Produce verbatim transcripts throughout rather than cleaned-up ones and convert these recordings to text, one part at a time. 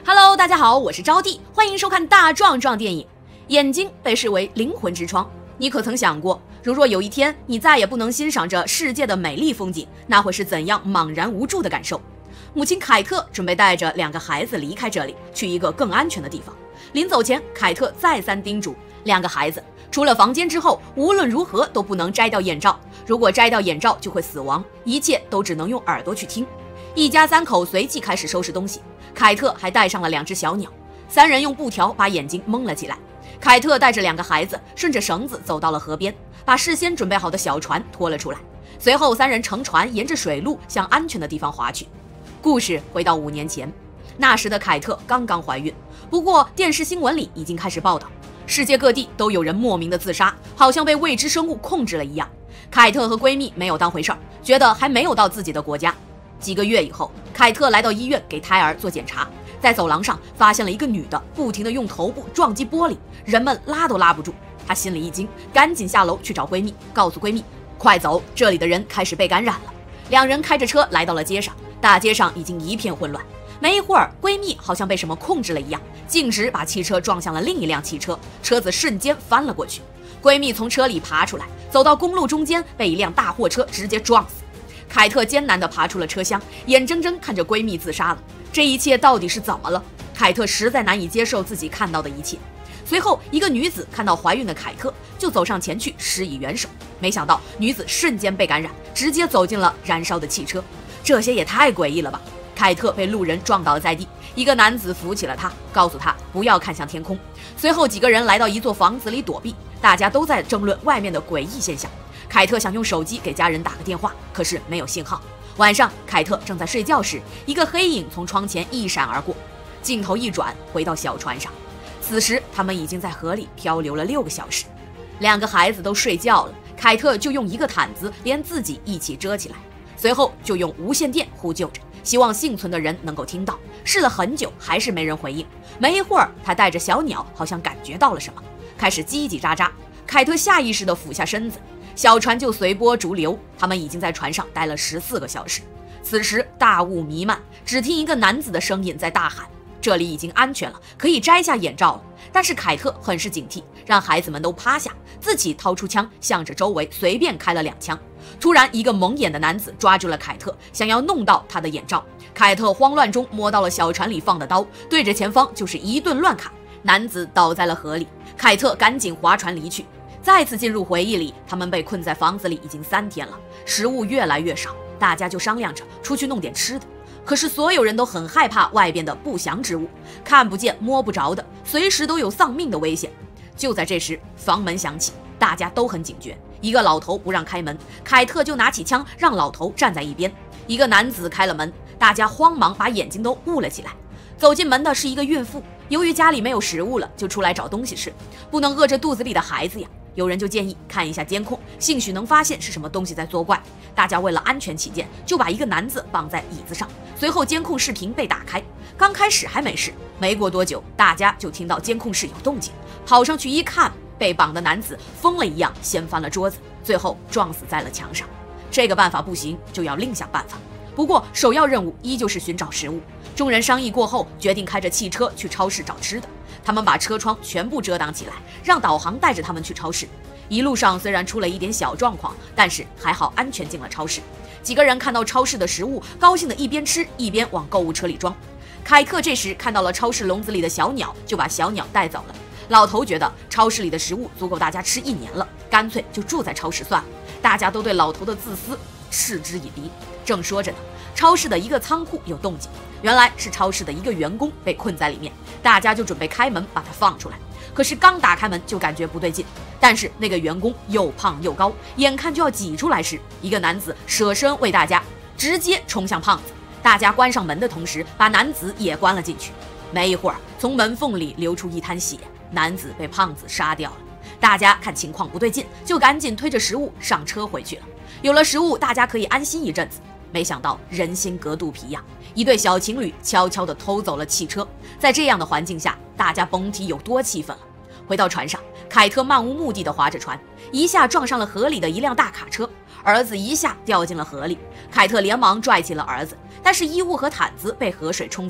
Hello， 大家好，我是招娣，欢迎收看大壮壮电影。眼睛被视为灵魂之窗，你可曾想过，如若有一天你再也不能欣赏着世界的美丽风景，那会是怎样茫然无助的感受？母亲凯特准备带着两个孩子离开这里，去一个更安全的地方。临走前，凯特再三叮嘱两个孩子，出了房间之后，无论如何都不能摘掉眼罩，如果摘掉眼罩就会死亡，一切都只能用耳朵去听。一家三口随即开始收拾东西，凯特还带上了两只小鸟，三人用布条把眼睛蒙了起来。凯特带着两个孩子顺着绳子走到了河边，把事先准备好的小船拖了出来，随后三人乘船沿着水路向安全的地方划去。故事回到五年前，那时的凯特刚刚怀孕，不过电视新闻里已经开始报道，世界各地都有人莫名的自杀，好像被未知生物控制了一样。凯特和闺蜜没有当回事儿，觉得还没有到自己的国家。几个月以后，凯特来到医院给胎儿做检查，在走廊上发现了一个女的不停地用头部撞击玻璃，人们拉都拉不住。她心里一惊，赶紧下楼去找闺蜜，告诉闺蜜快走，这里的人开始被感染了。两人开着车来到了街上，大街上已经一片混乱。没一会儿，闺蜜好像被什么控制了一样，径直把汽车撞向了另一辆汽车，车子瞬间翻了过去。闺蜜从车里爬出来，走到公路中间，被一辆大货车直接撞死。凯特艰难地爬出了车厢，眼睁睁看着闺蜜自杀了。这一切到底是怎么了？凯特实在难以接受自己看到的一切。随后，一个女子看到怀孕的凯特，就走上前去施以援手。没想到女子瞬间被感染，直接走进了燃烧的汽车。这些也太诡异了吧！凯特被路人撞倒在地，一个男子扶起了她，告诉她不要看向天空。随后几个人来到一座房子里躲避，大家都在争论外面的诡异现象。凯特想用手机给家人打个电话，可是没有信号。晚上，凯特正在睡觉时，一个黑影从窗前一闪而过，镜头一转，回到小船上。此时他们已经在河里漂流了六个小时。两个孩子都睡觉了，凯特就用一个毯子连自己一起遮起来，随后就用无线电呼救着，希望幸存的人能够听到。试了很久，还是没人回应。没一会儿，他带着小鸟好像感觉到了什么，开始叽叽喳喳。凯特下意识地俯下身子，小船就随波逐流。他们已经在船上待了十四个小时。此时大雾弥漫，只听一个男子的声音在大喊，这里已经安全了，可以摘下眼罩了。但是凯特很是警惕，让孩子们都趴下，自己掏出枪，向着周围随便开了两枪。突然，一个蒙眼的男子抓住了凯特，想要弄到他的眼罩。凯特慌乱中摸到了小船里放的刀，对着前方就是一顿乱砍，男子倒在了河里。凯特赶紧划船离去。再次进入回忆里，他们被困在房子里已经三天了，食物越来越少，大家就商量着出去弄点吃的。可是所有人都很害怕外边的不祥之物，看不见摸不着的，随时都有丧命的危险。就在这时，房门响起，大家都很警觉。一个老头不让开门，凯特就拿起枪让老头站在一边。一个男子开了门，大家慌忙把眼睛都捂了起来。走进门的是一个孕妇，由于家里没有食物了，就出来找东西吃，不能饿着肚子里的孩子呀。有人就建议看一下监控，兴许能发现是什么东西在作怪。大家为了安全起见，就把一个男子绑在椅子上。随后监控视频被打开，刚开始还没事，没过多久，大家就听到监控室有动静，跑上去一看，被绑的男子疯了一样掀翻了桌子，最后撞死在了墙上。这个办法不行，就要另想办法。不过首要任务依旧是寻找食物。众人商议过后，决定开着汽车去超市找吃的。他们把车窗全部遮挡起来，让导航带着他们去超市。一路上虽然出了一点小状况，但是还好安全进了超市。几个人看到超市的食物，高兴的一边吃一边往购物车里装。凯特这时看到了超市笼子里的小鸟，就把小鸟带走了。老头觉得超市里的食物足够大家吃一年了，干脆就住在超市算了。大家都对老头的自私嗤之以鼻。正说着呢，超市的一个仓库有动静，原来是超市的一个员工被困在里面，大家就准备开门把他放出来。可是刚打开门就感觉不对劲，但是那个员工又胖又高，眼看就要挤出来时，一个男子舍身为大家，直接冲向胖子。大家关上门的同时，把男子也关了进去。没一会儿，从门缝里流出一滩血，男子被胖子杀掉了。大家看情况不对劲，就赶紧推着食物上车回去了。有了食物，大家可以安心一阵子。没想到人心隔肚皮呀，一对小情侣悄悄地偷走了汽车。在这样的环境下，大家甭提有多气愤了。回到船上，凯特漫无目的地划着船，一下撞上了河里的一辆大卡车，儿子一下掉进了河里。凯特连忙拽起了儿子，但是衣物和毯子被河水冲走了，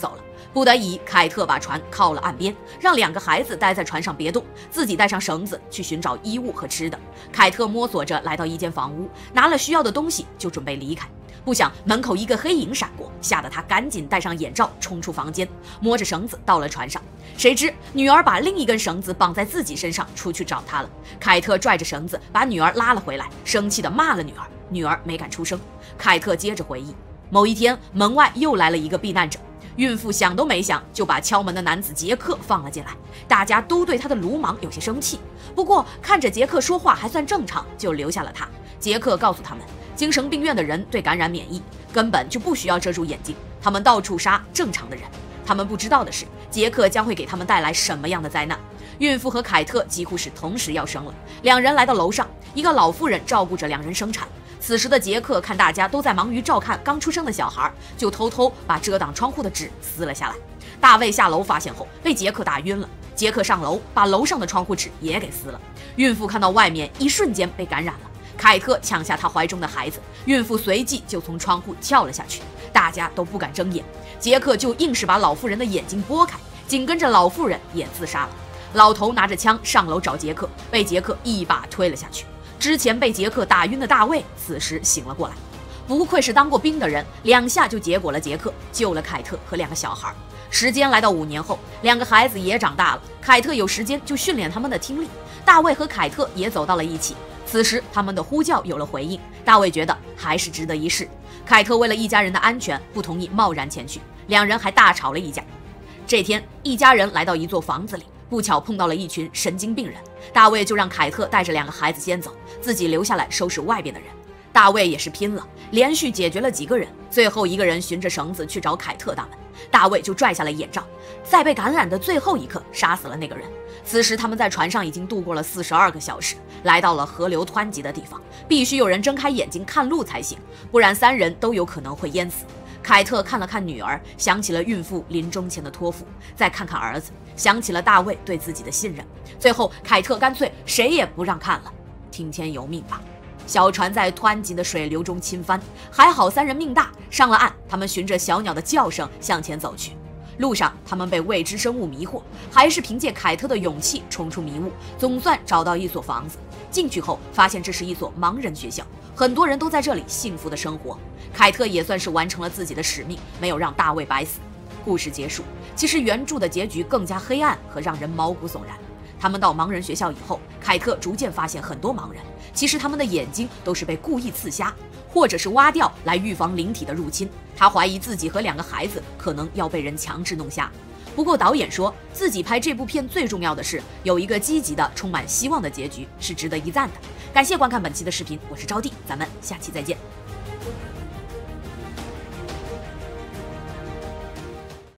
不得已，凯特把船靠了岸边，让两个孩子待在船上别动，自己带上绳子去寻找衣物和吃的。凯特摸索着来到一间房屋，拿了需要的东西就准备离开。不想门口一个黑影闪过，吓得他赶紧戴上眼罩冲出房间，摸着绳子到了船上。谁知女儿把另一根绳子绑在自己身上出去找他了。凯特拽着绳子把女儿拉了回来，生气地骂了女儿，女儿没敢出声。凯特接着回忆，某一天门外又来了一个避难者，孕妇想都没想就把敲门的男子杰克放了进来，大家都对他的鲁莽有些生气，不过看着杰克说话还算正常，就留下了他。杰克告诉他们，精神病院的人对感染免疫，根本就不需要遮住眼睛，他们到处杀正常的人。他们不知道的是，杰克将会给他们带来什么样的灾难。孕妇和凯特几乎是同时要生了，两人来到楼上，一个老妇人照顾着两人生产。此时的杰克看大家都在忙于照看刚出生的小孩，就偷偷把遮挡窗户的纸撕了下来。大卫下楼发现后被杰克打晕了，杰克上楼把楼上的窗户纸也给撕了。孕妇看到外面一瞬间被感染了，凯特抢下她怀中的孩子，孕妇随即就从窗户跳了下去，大家都不敢睁眼。杰克就硬是把老妇人的眼睛拨开，紧跟着老妇人也自杀了。老头拿着枪上楼找杰克，被杰克一把推了下去。之前被杰克打晕的大卫此时醒了过来，不愧是当过兵的人，两下就结果了杰克，救了凯特和两个小孩。时间来到五年后，两个孩子也长大了，凯特有时间就训练他们的听力，大卫和凯特也走到了一起。此时他们的呼叫有了回应，大卫觉得还是值得一试。凯特为了一家人的安全，不同意贸然前去，两人还大吵了一架。这天，一家人来到一座房子里，不巧碰到了一群神经病人，大卫就让凯特带着两个孩子先走，自己留下来收拾外边的人。大卫也是拼了，连续解决了几个人，最后一个人循着绳子去找凯特他们，大卫就拽下了眼罩，在被感染的最后一刻杀死了那个人。此时他们在船上已经度过了四十二个小时，来到了河流湍急的地方，必须有人睁开眼睛看路才行，不然三人都有可能会淹死。凯特看了看女儿，想起了孕妇临终前的托付，再看看儿子，想起了大卫对自己的信任，最后凯特干脆谁也不让看了，听天由命吧。小船在湍急的水流中倾翻，还好三人命大，上了岸。他们循着小鸟的叫声向前走去，路上他们被未知生物迷惑，还是凭借凯特的勇气冲出迷雾，总算找到一所房子。进去后发现这是一所盲人学校，很多人都在这里幸福的生活。凯特也算是完成了自己的使命，没有让大卫白死。故事结束。其实原著的结局更加黑暗和让人毛骨悚然。他们到盲人学校以后，凯特逐渐发现很多盲人其实他们的眼睛都是被故意刺瞎，或者是挖掉来预防灵体的入侵。他怀疑自己和两个孩子可能要被人强制弄瞎。不过导演说自己拍这部片最重要的是有一个积极的充满希望的结局，是值得一赞的。感谢观看本期的视频，我是招娣，咱们下期再见。